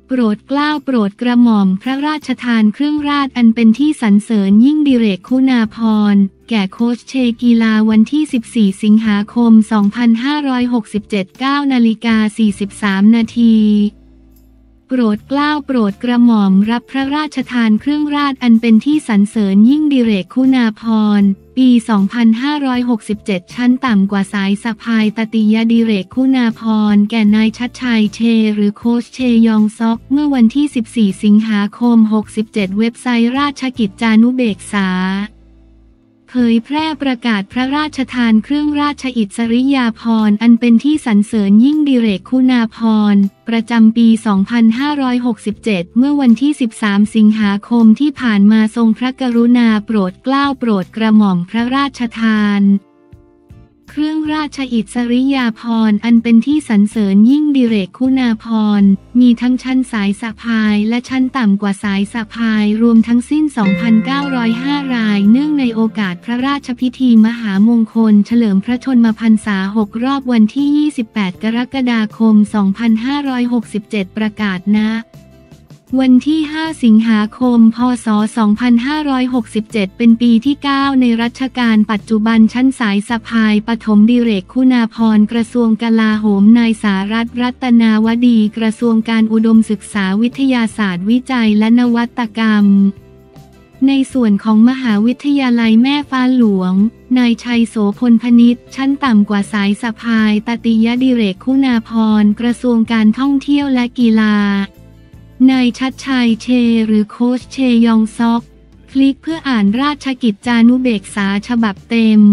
โปรดเกล้าโปรดกระหม่อมพระราชทานเครื่องราชอันเป็นที่สรรเสริญยิ่งดิเรกคุณาภรณ์แก่โค้ชเชกีฬาวันที่ 14 สิงหาคม 2567 9:43 นาทีโปรดเกล้าโปรดกระหม่อมรับพระราชทานเครื่องราชอันเป็นที่สรรเสริญยิ่งดิเรกคุณาภรณ์ปี 2567 ชั้นต่ำกว่าสายสะพายตติยดิเรกคุณาภรณ์แก่นายชัดชัยเชหรือโค้ชเชยองซอกเมื่อวันที่ 14 สิงหาคม 67 เว็บไซต์ราชกิจจานุเบกษาเผยแพร่ประกาศพระราชทานเครื่องราชอิสริยาภรณ์อันเป็นที่สรรเสริญยิ่งดิเรกคุณาภรณ์ประจำปี 2567 เมื่อวันที่ 13 สิงหาคมที่ผ่านมาทรงพระกรุณาโปรดเกล้าโปรดกระหม่อมพระราชทานเครื่องราชอิสริยาภรณ์อันเป็นที่สรรเสริญยิ่งดิเรกคุณาภรณ์มีทั้งชั้นสายสะพายและชั้นต่ำกว่าสายสะพายรวมทั้งสิ้น 2,905 รายเนื่องในโอกาสพระราชพิธีมหามงคลเฉลิมพระชนมพรรษา 6 รอบวันที่ 28 กรกฎาคม 2567 ประกาศณวันที่ 5 สิงหาคม พ.ศ. 2567 เป็นปีที่ 9 ในรัชกาลปัจจุบันชั้นสายสะพายปฐมดิเรกคุณาภรณ์กระทรวงกลาโหมนายสารัตน์รัตนาวดีกระทรวงการอุดมศึกษาวิทยาศาสตร์วิจัยและนวัตกรรมในส่วนของมหาวิทยาลัยแม่ฟ้าหลวงนายชัยโสพลพนิชชั้นต่ำกว่าสายสะพายตติยดิเรกคุณาภรณ์กระทรวงการท่องเที่ยวและกีฬานายชัดชัยเชหรือโค้ชเชยองซอกคลิกเพื่ออ่านราชกิจจานุเบกษาฉบับเต็ม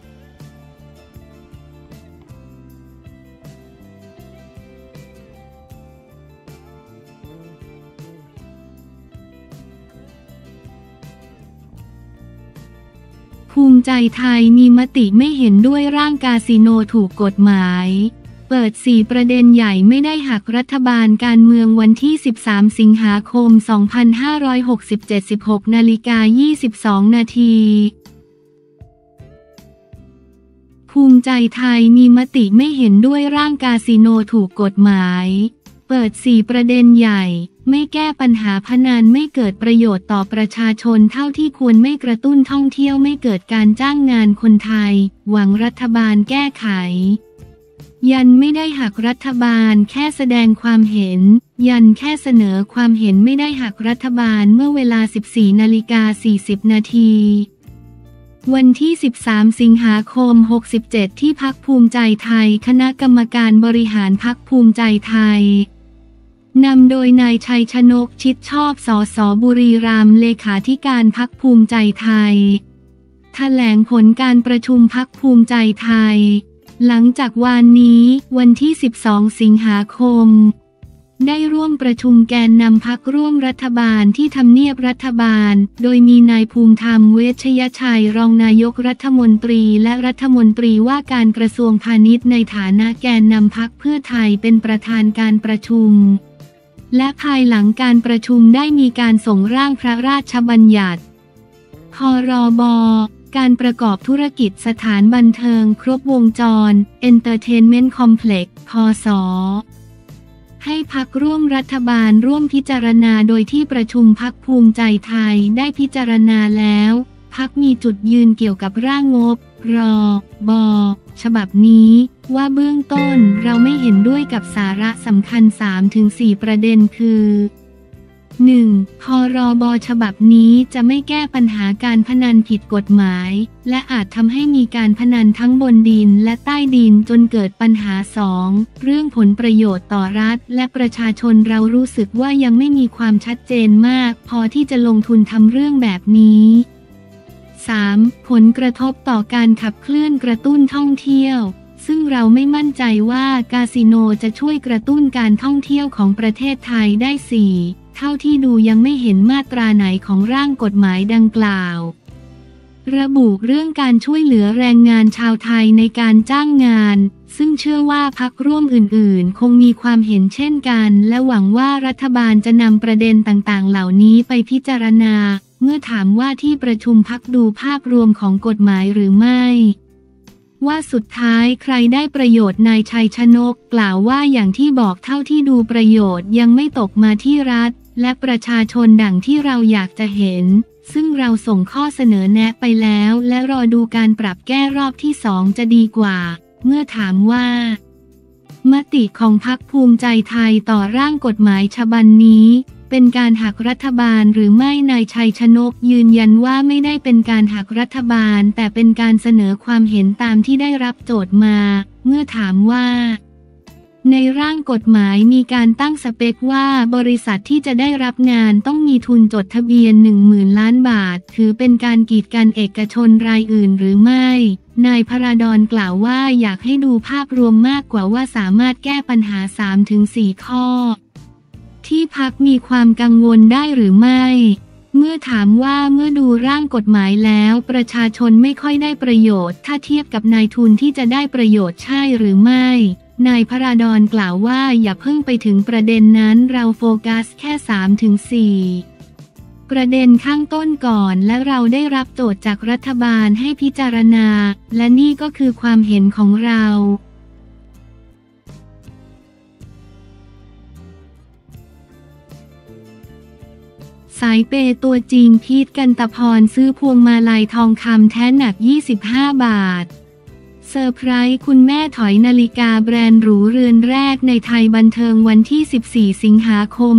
ภูมิใจไทยมีมติไม่เห็นด้วยร่างคาสิโนถูกกฎหมายเปิด 4 ประเด็นใหญ่ไม่ได้หักรัฐบาลการเมืองวันที่ 13 สิงหาคม 2567 16:22 นาทีภูมิใจไทยมีมติไม่เห็นด้วยร่างคาสิโนถูกกฎหมายเปิด 4 ประเด็นใหญ่ไม่แก้ปัญหาพนันไม่เกิดประโยชน์ต่อประชาชนเท่าที่ควรไม่กระตุ้นท่องเที่ยวไม่เกิดการจ้างงานคนไทยหวังรัฐบาลแก้ไขยันไม่ได้หักรัฐบาลแค่แสดงความเห็นยันแค่เสนอความเห็นไม่ได้หักรัฐบาลเมื่อเวลา 14:40 นาทีวันที่ 13 สิงหาคม 67 ที่พรรคภูมิใจไทยคณะกรรมการบริหารพรรคภูมิใจไทยนำโดยนายชัยชนกชิดชอบสส.บุรีรัมย์เลขาธิการพรรคภูมิใจไทยแถลงผลการประชุมพรรคภูมิใจไทยหลังจากวันนี้วันที่ 12 สิงหาคมได้ร่วมประชุมแกนนำพรรคร่วมรัฐบาลที่ทำเนียบรัฐบาลโดยมีนายภูมิธรรมเวชยชัยรองนายกรัฐมนตรีและรัฐมนตรีว่าการกระทรวงพาณิชย์ในฐานะแกนนำพรรคเพื่อไทยเป็นประธานการประชุมและภายหลังการประชุมได้มีการส่งร่างพระราชบัญญัติพ.ร.บ.การประกอบธุรกิจสถานบันเทิงครบวงจร Entertainment Complex พ.ศ.ให้พรรคร่วมรัฐบาลร่วมพิจารณาโดยที่ประชุมพรรคภูมิใจไทยได้พิจารณาแล้วพรรคมีจุดยืนเกี่ยวกับร่างงบร.บ.ฉบับนี้ว่าเบื้องต้นเราไม่เห็นด้วยกับสาระสำคัญ 3-4 ประเด็นคือ 1. พ.ร.บ.ฉบับนี้จะไม่แก้ปัญหาการพนันผิดกฎหมายและอาจทำให้มีการพนันทั้งบนดินและใต้ดินจนเกิดปัญหา 2. เรื่องผลประโยชน์ต่อรัฐและประชาชนเรารู้สึกว่ายังไม่มีความชัดเจนมากพอที่จะลงทุนทำเรื่องแบบนี้ 3. ผลกระทบต่อการขับเคลื่อนกระตุ้นท่องเที่ยวซึ่งเราไม่มั่นใจว่าคาสิโนจะช่วยกระตุ้นการท่องเที่ยวของประเทศไทยได้ 4. เท่าที่ดูยังไม่เห็นมาตราไหนของร่างกฎหมายดังกล่าวระบุเรื่องการช่วยเหลือแรงงานชาวไทยในการจ้างงานซึ่งเชื่อว่าพรรคร่วมอื่นๆคงมีความเห็นเช่นกันและหวังว่ารัฐบาลจะนำประเด็นต่างๆเหล่านี้ไปพิจารณาเมื่อถามว่าที่ประชุมพรรคดูภาพรวมของกฎหมายหรือไม่ว่าสุดท้ายใครได้ประโยชน์นายชัยชนกกล่าวว่าอย่างที่บอกเท่าที่ดูประโยชน์ยังไม่ตกมาที่รัฐและประชาชนดังที่เราอยากจะเห็นซึ่งเราส่งข้อเสนอแนะไปแล้วและรอดูการปรับแก้รอบที่2จะดีกว่าเมื่อถามว่ามติของพรรคภูมิใจไทยต่อร่างกฎหมายฉบับนี้เป็นการหักรัฐบาลหรือไม่นายชัยชนกยืนยันว่าไม่ได้เป็นการหักรัฐบาลแต่เป็นการเสนอความเห็นตามที่ได้รับโจทย์มาเมื่อถามว่าในร่างกฎหมายมีการตั้งสเปคว่าบริษัทที่จะได้รับงานต้องมีทุนจดทะเบียน 10,000 ล้านบาทถือเป็นการกีดกันเอกชนรายอื่นหรือไม่นายพราดรกล่าวว่าอยากให้ดูภาพรวมมากกว่าว่าสามารถแก้ปัญหา 3-4 ข้อที่พรรคมีความกังวลได้หรือไม่เมื่อถามว่าเมื่อดูร่างกฎหมายแล้วประชาชนไม่ค่อยได้ประโยชน์ถ้าเทียบกับนายทุนที่จะได้ประโยชน์ใช่หรือไม่นายพราดรกล่าวว่าอย่าเพิ่งไปถึงประเด็นนั้นเราโฟกัสแค่ 3-4 ประเด็นข้างต้นก่อนและเราได้รับโจทย์จากรัฐบาลให้พิจารณาและนี่ก็คือความเห็นของเราสายเปย์ตัวจริงพีท กันตพรซื้อพวงมาลัยทองคำแท้หนัก25 บาทเซอร์ไพรส์คุณแม่ถอยนาฬิกาแบรนด์หรูเรือนแรกในไทยบันเทิงวันที่14 สิงหาคม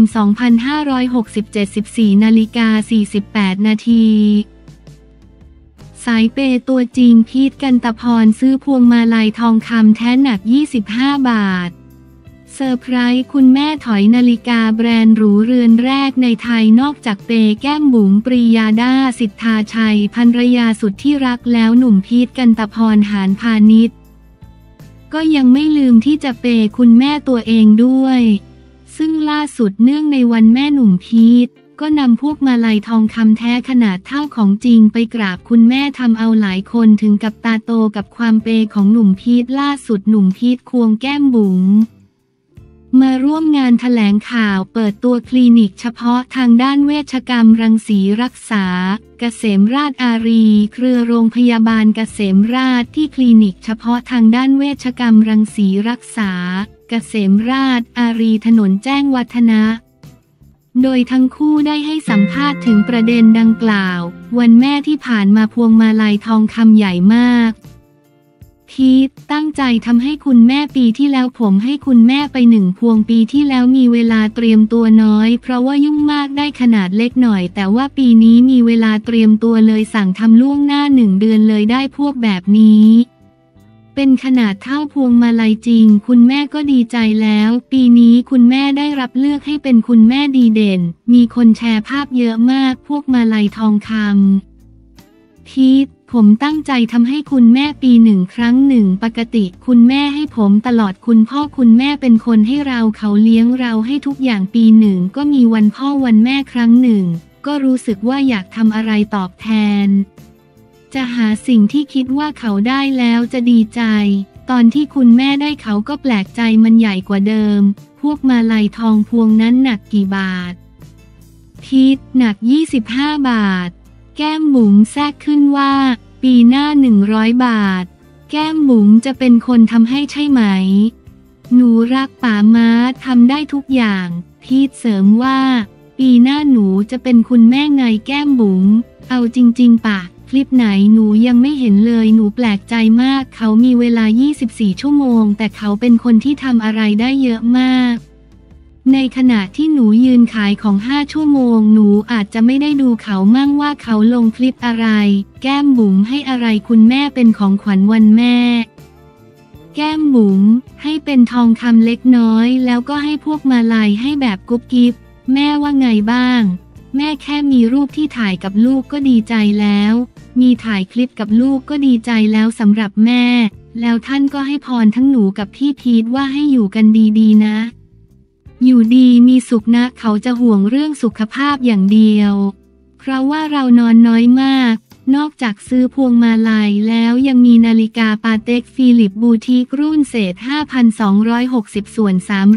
2567 14:48 นาทีสายเปย์ตัวจริงพีท กันตพรซื้อพวงมาลัยทองคำแท้หนัก25 บาทเซอร์ไพรส์คุณแม่ถอยนาฬิกาแบรนด์หรูเรือนแรกในไทยนอกจากเปย์แก้มบุ๋มปรียาดาสิทธาชัยภรรยาสุดที่รักแล้วหนุ่มพีท กันตพรหานพาณิชย์ก็ยังไม่ลืมที่จะเปย์คุณแม่ตัวเองด้วยซึ่งล่าสุดเนื่องในวันแม่หนุ่มพีทก็นำพวกมาลัยทองคำแท้ขนาดเท่าของจริงไปกราบคุณแม่ทำเอาหลายคนถึงกับตาโตกับความเปย์ของหนุ่มพีทล่าสุดหนุ่มพีทควงแก้มบุ๋มมาร่วมงานแถลงข่าวเปิดตัวคลินิกเฉพาะทางด้านเวชกรรมรังสีรักษาเกษมราษฎร์อารีเครือโรงพยาบาลเกษมราษฎร์ที่คลินิกเฉพาะทางด้านเวชกรรมรังสีรักษาเกษมราษฎร์อารีถนนแจ้งวัฒนะโดยทั้งคู่ได้ให้สัมภาษณ์ถึงประเด็นดังกล่าววันแม่ที่ผ่านมาพวงมาลัยทองคำใหญ่มากพีทตั้งใจทำให้คุณแม่ปีที่แล้วผมให้คุณแม่ไป1 พวงปีที่แล้วมีเวลาเตรียมตัวน้อยเพราะว่ายุ่งมากได้ขนาดเล็กหน่อยแต่ว่าปีนี้มีเวลาเตรียมตัวเลยสั่งทำล่วงหน้า1 เดือนเลยได้พวกแบบนี้เป็นขนาดเท่าพวงมาลัยจริงคุณแม่ก็ดีใจแล้วปีนี้คุณแม่ได้รับเลือกให้เป็นคุณแม่ดีเด่นมีคนแชร์ภาพเยอะมากพวกมาลัยทองคำพีทผมตั้งใจทำให้คุณแม่ปี1 ครั้งปกติคุณแม่ให้ผมตลอดคุณพ่อคุณแม่เป็นคนให้เราเขาเลี้ยงเราให้ทุกอย่างปี1ก็มีวันพ่อวันแม่ครั้งก็รู้สึกว่าอยากทำอะไรตอบแทนจะหาสิ่งที่คิดว่าเขาได้แล้วจะดีใจตอนที่คุณแม่ได้เขาก็แปลกใจมันใหญ่กว่าเดิมพวกมาลัยทองพวงนั้นหนักกี่บาทพีทหนัก25 บาทแก้มบุ๋มแทรกขึ้นว่าปีหน้า100 บาทแก้มบุ๋มจะเป็นคนทำให้ใช่ไหมหนูรักป๋าม้าทำได้ทุกอย่างพีทเสริมว่าปีหน้าหนูจะเป็นคุณแม่ไงแก้มบุ๋มเอาจริงๆป่ะคลิปไหนหนูยังไม่เห็นเลยหนูแปลกใจมากเขามีเวลา24 ชั่วโมงแต่เขาเป็นคนที่ทำอะไรได้เยอะมากในขณะที่หนูยืนขายของ5 ชั่วโมงหนูอาจจะไม่ได้ดูเขามั่งว่าเขาลงคลิปอะไรแก้มบุ๋มให้อะไรคุณแม่เป็นของขวัญวันแม่แก้มบุ๋มให้เป็นทองคำเล็กน้อยแล้วก็ให้พวกมาลัยให้แบบกุ๊บกิ๊บแม่ว่าไงบ้างแม่แค่มีรูปที่ถ่ายกับลูกก็ดีใจแล้วมีถ่ายคลิปกับลูกก็ดีใจแล้วสำหรับแม่แล้วท่านก็ให้พรทั้งหนูกับพี่พีทว่าให้อยู่กันดีๆนะอยู่ดีมีสุขนะเขาจะห่วงเรื่องสุขภาพอย่างเดียวเพราะว่าเรานอนน้อยมากนอกจากซื้อพวงมาลัยแล้วยังมีนาฬิกาปาเต็กฟิลิปบูติกรุ่นเศษ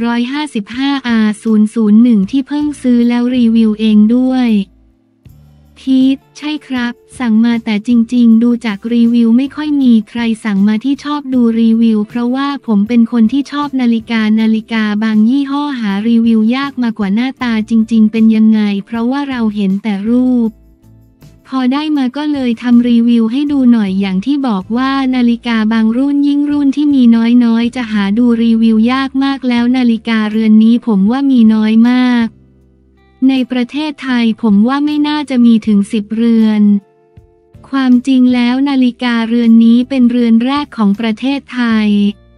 5,260/355R001 ที่เพิ่งซื้อแล้วรีวิวเองด้วยพีทใช่ครับสั่งมาแต่จริงๆดูจากรีวิวไม่ค่อยมีใครสั่งมาที่ชอบดูรีวิวเพราะว่าผมเป็นคนที่ชอบนาฬิกาบางยี่ห้อหารีวิวยากมากว่าหน้าตาจริงๆเป็นยังไงเพราะว่าเราเห็นแต่รูปพอได้มาก็เลยทำรีวิวให้ดูหน่อยอย่างที่บอกว่านาฬิกาบางรุ่นยิ่งรุ่นที่มีน้อยจะหาดูรีวิวยากมากแล้วนาฬิกาเรือนนี้ผมว่ามีน้อยมากในประเทศไทยผมว่าไม่น่าจะมีถึง10เรือนความจริงแล้วนาฬิกาเรือนนี้เป็นเรือนแรกของประเทศไทย